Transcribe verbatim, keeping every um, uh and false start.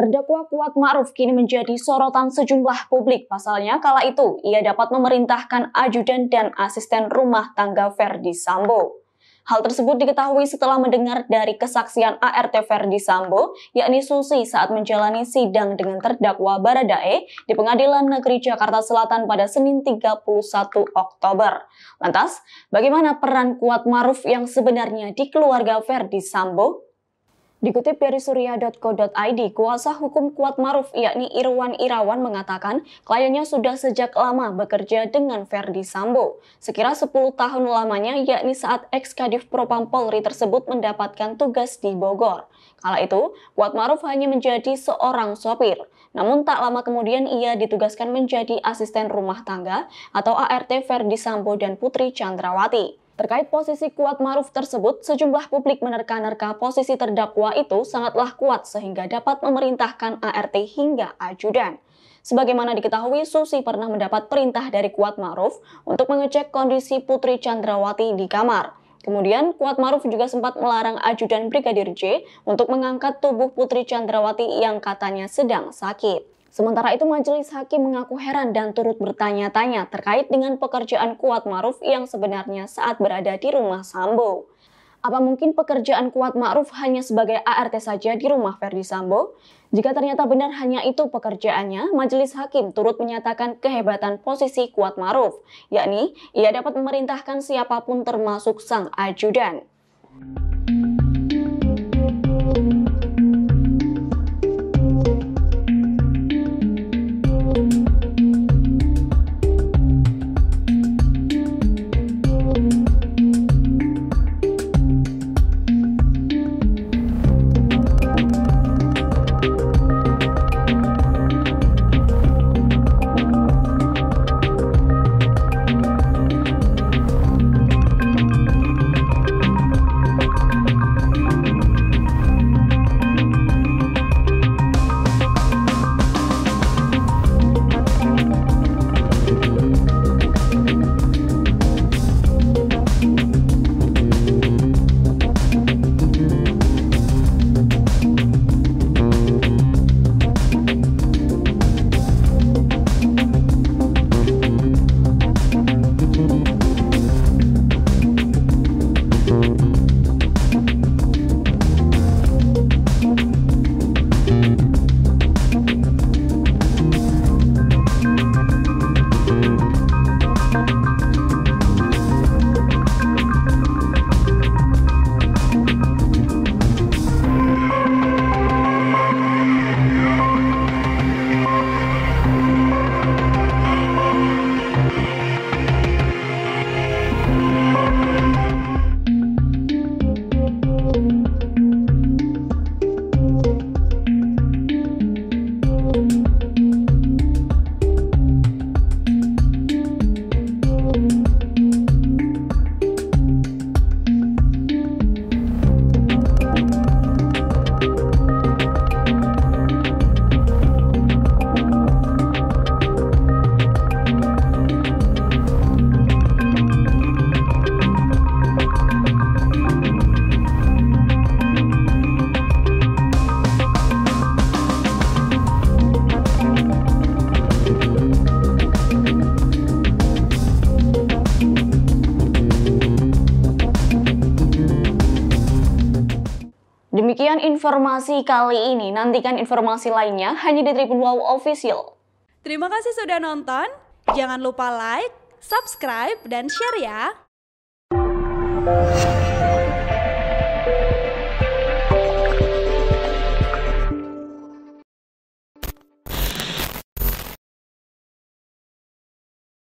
Terdakwa Kuat Ma'ruf kini menjadi sorotan sejumlah publik. Pasalnya kala itu ia dapat memerintahkan ajudan dan asisten rumah tangga Verdi Sambo. Hal tersebut diketahui setelah mendengar dari kesaksian A R T Verdi Sambo, yakni Susi saat menjalani sidang dengan terdakwa Baradae di Pengadilan Negeri Jakarta Selatan pada Senin tiga puluh satu Oktober. Lantas, bagaimana peran Kuat Ma'ruf yang sebenarnya di keluarga Verdi Sambo? Dikutip dari surya titik co titik i d, kuasa hukum Kuat Ma'ruf yakni Irwan Irawan mengatakan kliennya sudah sejak lama bekerja dengan Verdi Sambo. Sekira sepuluh tahun lamanya, yakni saat ex-Kadif Propam Polri tersebut mendapatkan tugas di Bogor. Kala itu, Kuat Ma'ruf hanya menjadi seorang sopir. Namun tak lama kemudian ia ditugaskan menjadi asisten rumah tangga atau A R T Verdi Sambo dan Putri Chandrawati. Terkait posisi Kuat Ma'ruf tersebut, sejumlah publik menerka-nerka posisi terdakwa itu sangatlah kuat sehingga dapat memerintahkan A R T hingga ajudan. Sebagaimana diketahui, Susi pernah mendapat perintah dari Kuat Ma'ruf untuk mengecek kondisi Putri Chandrawati di kamar. Kemudian, Kuat Ma'ruf juga sempat melarang ajudan Brigadir J untuk mengangkat tubuh Putri Chandrawati yang katanya sedang sakit. Sementara itu, majelis hakim mengaku heran dan turut bertanya-tanya terkait dengan pekerjaan Kuat Ma'ruf yang sebenarnya saat berada di rumah Sambo. Apa mungkin pekerjaan Kuat Ma'ruf hanya sebagai A R T saja di rumah Verdi Sambo? Jika ternyata benar hanya itu pekerjaannya, majelis hakim turut menyatakan kehebatan posisi Kuat Ma'ruf, yakni ia dapat memerintahkan siapapun termasuk sang ajudan. Demikian informasi kali ini. Nantikan informasi lainnya hanya di Tribun Wow Official. Terima kasih sudah nonton. Jangan lupa like, subscribe, dan share ya.